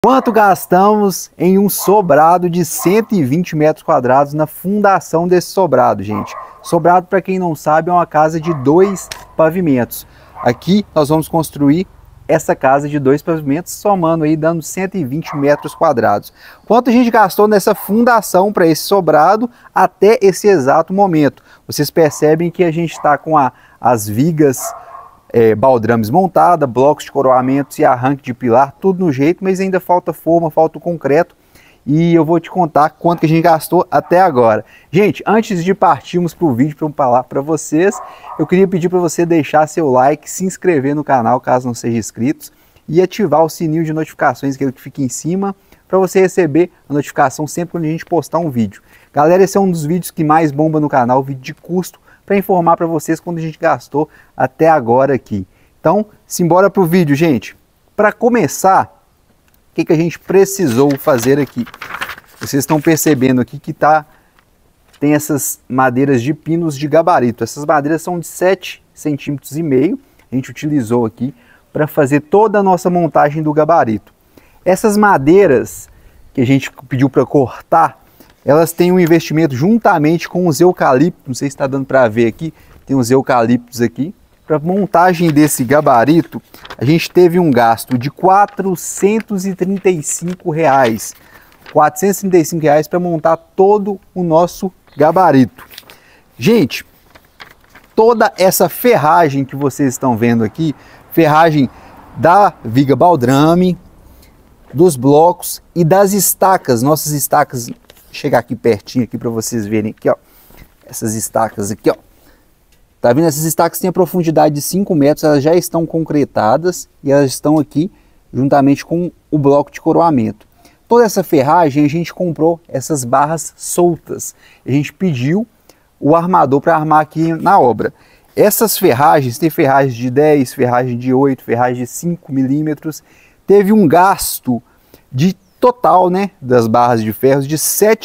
Quanto gastamos em um sobrado de 120 metros quadrados na fundação desse sobrado, gente? Sobrado, para quem não sabe, é uma casa de 2 pavimentos. Aqui nós vamos construir essa casa de 2 pavimentos, somando aí, dando 120 metros quadrados. Quanto a gente gastou nessa fundação para esse sobrado até esse exato momento? Vocês percebem que a gente está com as vigas baldrames montada, blocos de coroamentos e arranque de pilar, tudo no jeito, mas ainda falta forma, falta o concreto, e eu vou te contar quanto que a gente gastou até agora. Gente, antes de partirmos para o vídeo, para eu falar para vocês, eu queria pedir para você deixar seu like, se inscrever no canal caso não seja inscrito e ativar o sininho de notificações, aquele que fica em cima, para você receber a notificação sempre quando a gente postar um vídeo. Galera, esse é um dos vídeos que mais bomba no canal, vídeo de custo, para informar para vocês quanto a gente gastou até agora aqui. Então, simbora para o vídeo, gente. Para começar, o que a gente precisou fazer aqui? Vocês estão percebendo aqui que tem essas madeiras de pinos de gabarito. Essas madeiras são de 7,5 centímetros. A gente utilizou aqui para fazer toda a nossa montagem do gabarito. Essas madeiras que a gente pediu para cortar, elas têm um investimento juntamente com os eucaliptos, não sei se está dando para ver aqui, tem os eucaliptos aqui. Para montagem desse gabarito, a gente teve um gasto de R$ 435. R$ 435 para montar todo o nosso gabarito. Gente, toda essa ferragem que vocês estão vendo aqui, ferragem da viga baldrame, dos blocos e das estacas, nossas estacas. Chegar aqui pertinho aqui para vocês verem aqui, ó, essas estacas aqui, ó. Tá vendo? Essas estacas têm a profundidade de 5 metros, elas já estão concretadas e elas estão aqui juntamente com o bloco de coroamento. Toda essa ferragem a gente comprou essas barras soltas. A gente pediu o armador para armar aqui na obra. Essas ferragens, tem ferragem de 10, ferragem de 8, ferragem de 5 milímetros. Teve um gasto de total, né, das barras de ferro de R$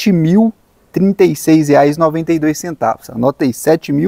7.036,92. Anota aí, R$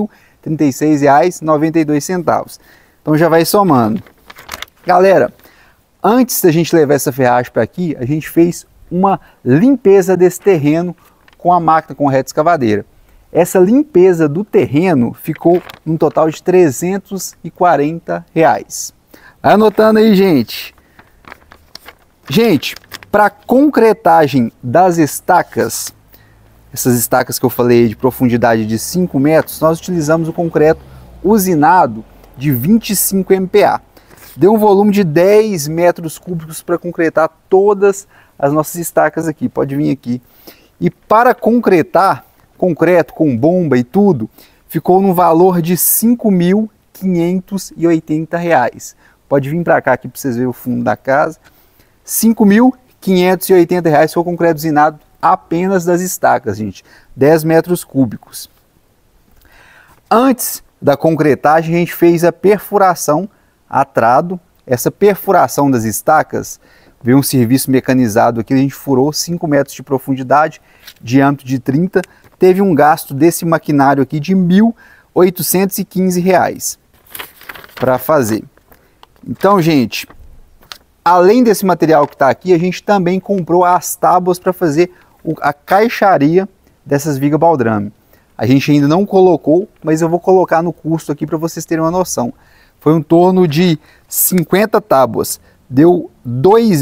7.036,92. Então já vai somando. Galera, antes da gente levar essa ferragem para aqui, a gente fez uma limpeza desse terreno com a máquina, com a reta escavadeira. Essa limpeza do terreno ficou um total de R$ 340. Anotando aí, gente. Gente, para concretagem das estacas, essas estacas que eu falei de profundidade de 5 metros, nós utilizamos o concreto usinado de 25 MPa. Deu um volume de 10 metros cúbicos para concretar todas as nossas estacas aqui. Pode vir aqui. E para concretar, concreto com bomba e tudo, ficou no valor de R$ 5.580. Pode vir para cá aqui para vocês verem o fundo da casa. R$ 5.580 foi o concreto usinado apenas das estacas, gente. 10 metros cúbicos. Antes da concretagem, a gente fez a perfuração a trado. Essa perfuração das estacas, veio um serviço mecanizado aqui, a gente furou 5 metros de profundidade, diâmetro de 30. Teve um gasto desse maquinário aqui de R$ 1.815 para fazer. Então, gente, além desse material que está aqui, a gente também comprou as tábuas para fazer a caixaria dessas vigas baldrame. A gente ainda não colocou, mas eu vou colocar no custo aqui para vocês terem uma noção. Foi em torno de 50 tábuas. Deu R$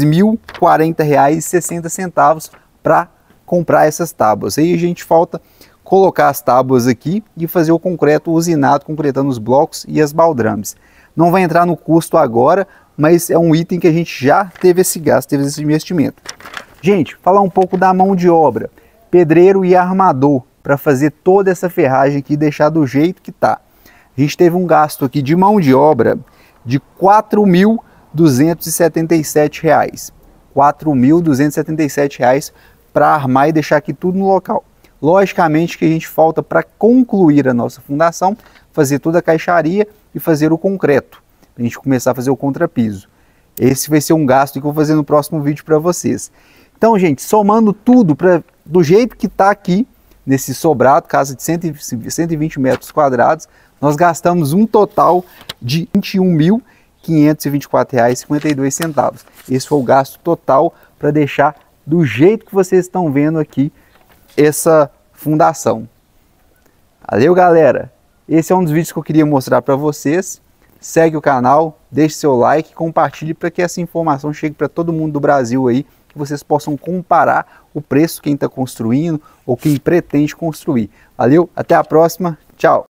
2.040,60 para comprar essas tábuas. Aí a gente falta colocar as tábuas aqui e fazer o concreto usinado, concretando os blocos e as baldrames. Não vai entrar no custo agora, mas é um item que a gente já teve esse gasto, teve esse investimento. Gente, falar um pouco da mão de obra, pedreiro e armador, para fazer toda essa ferragem aqui e deixar do jeito que está. A gente teve um gasto aqui de mão de obra de R$ 4.277. R$ 4.277 para armar e deixar aqui tudo no local. Logicamente que a gente falta para concluir a nossa fundação, fazer toda a caixaria e fazer o concreto. A gente começar a fazer o contrapiso. Esse vai ser um gasto que eu vou fazer no próximo vídeo para vocês. Então, gente, somando tudo do jeito que está aqui, nesse sobrado, casa de 120 metros quadrados, nós gastamos um total de R$ 21.524,52. Esse foi o gasto total para deixar do jeito que vocês estão vendo aqui essa fundação. Valeu, galera! Esse é um dos vídeos que eu queria mostrar para vocês. Segue o canal, deixe seu like, compartilhe para que essa informação chegue para todo mundo do Brasil aí, que vocês possam comparar o preço quem está construindo ou quem pretende construir. Valeu, até a próxima, tchau!